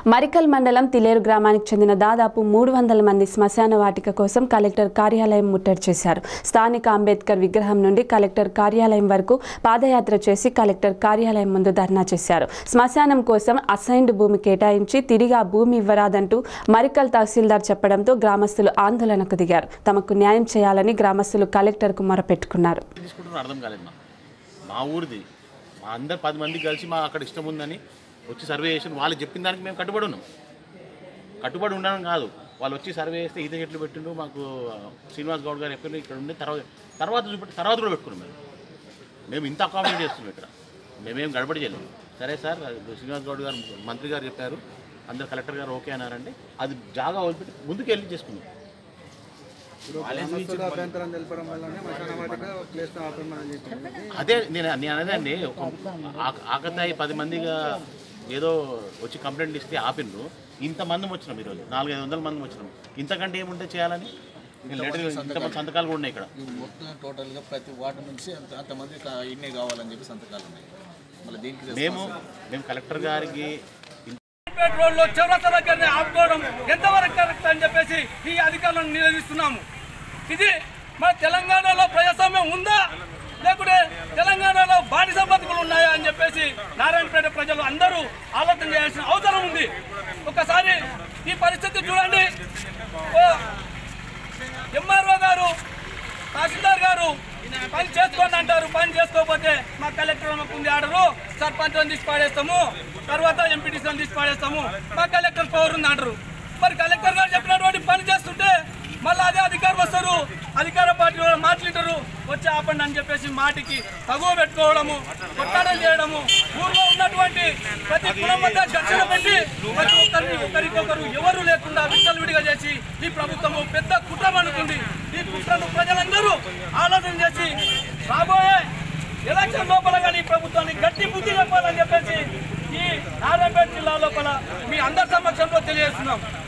మరికల్ మండలం తిలేరు గ్రామానికి చెందిన దాదాపు 300 మంది శ్మశాన వాటిక కోసం కలెక్టర్ కార్యాలయం ముట్టడి చేశారు. స్థానిక అంబేద్కర్ విగ్రహం నుండి కలెక్టర్ కార్యాలయం వరకు పాదయాత్ర చేసి కలెక్టర్ కార్యాలయం ముందు ధర్నా చేశారు. శ్మశానం కోసం అసైన్డ్ భూమి కేటాయించి తిరిగి ఆ భూమి ఇవ్వరాదంటూ మరికల్ తహసీల్దార్ చెప్పడంతో గ్రామస్తులు ఆందోళనకు దిగారు. తమకు న్యాయం చేయాలని గ్రామస్తులు కలెక్టర్కు మొరపెట్టుకున్నారు. మా ఊరిది మా అందరు 10 మంది కలిసి మా అక్కడ ఇష్టం ఉందని వచ్చి సర్వే చేసి వాళ్ళు చెప్పిన దానికి మేము కట్టుబడి ఉండడం కాదు. వాళ్ళు వచ్చి సర్వే చేస్తే ఈత చెట్లు పెట్టిండు. మాకు శ్రీనివాస్ గౌడ్ గారు ఎక్కడ ఇక్కడ ఉండి తర్వాత కూడా పెట్టుకున్నాం. మేము ఇంత అకామిడేట్ చేస్తున్నాం. ఇక్కడ మేమేం గడబడి చేయలేము. సరే సార్, శ్రీనివాస్ గౌడ్ గారు మంత్రి గారు చెప్పారు, అందరు కలెక్టర్ గారు ఓకే అన్నారంటే అది జాగా వదిలిపెట్టి ముందుకు వెళ్ళి చేసుకున్నాం. అదే నేను అనేదండి, ఆకతాయి 10 మందిగా ఏదో వచ్చి కంప్లైంట్ ఇస్తే ఆపిన్రు. ఇంతమంది వచ్చినాం, ఈరోజు 400-500 మంది వచ్చినాం. ఇంతకంటే ఏముంటే చేయాలని ఇంతమంది సంతకాలు కూడా ఉన్నాయి. ఇక్కడ మొత్తం టోటల్గా ప్రతి వార్డు నుంచి అంతమంది ఇన్నే కావాలని చెప్పి సంతకాలు ఉన్నాయి. మళ్ళీ దీనికి మేము కలెక్టర్ గారికి రోడ్లో చౌరస్తా దగ్గరనే ఆపుకోవడం ఎంతవరకు కరెక్ట్ అని చెప్పేసి ఈ అధికారులను నిలదీస్తున్నాము. ఇది మన తెలంగాణలో ప్రజాస్వామ్యం ఉందా, లేకుంటే తెలంగాణలో బానిస బతుకులు ఉన్నాయా అని చెప్పేసి నారాయణపేట ప్రజలు అందరూ ఆలోచన చేయాల్సిన అవసరం ఉంది. ఒకసారి ఈ పరిస్థితి చూడండి. ఎంఆర్ఓ గారు, తహసీల్దార్ గారు పని చేసుకోండి అంటారు. పని చేసుకోకపోతే మా కలెక్టర్ మాకు ఉంది ఆర్డరు, సర్పంచ్ని తీసి పాడేస్తాము, తర్వాత ఎంపీటీసీని తీసి పాడేస్తాము, మా కలెక్టర్ పవర్ ఉంది అంటారు. మరి కలెక్టర్ గారు చెప్పినటువంటి పని చేస్తుంటే మళ్ళీ అదే అధికారులు వస్తారు, అధికార పార్టీ మాట్లాడరు, వచ్చి ఆపండి అని చెప్పేసి మాటికి తగువ పెట్టుకోవడము, కొట్టాడలు చేయడము, ఊర్లో ఉన్నటువంటి ప్రతి కులం వద్ద ఘర్షణ పెట్టి ప్రతి ఒక్కరిని ఒకరికొకరు ఎవరు లేకుండా విచ్చలవిడిగా చేసి ఈ ప్రభుత్వము పెద్ద కుట్ర అనుకుంది. ఈ కుట్రను ప్రజలందరూ ఆలోచన చేసి రాబోయే ఎలక్షన్ లోపల కానీ ఈ ప్రభుత్వాన్ని గట్టి బుద్ధి చెప్పాలని చెప్పేసి ఈ నారాయణపేట జిల్లా లోపల మీ అందరి సమక్షంలో తెలియజేస్తున్నాం.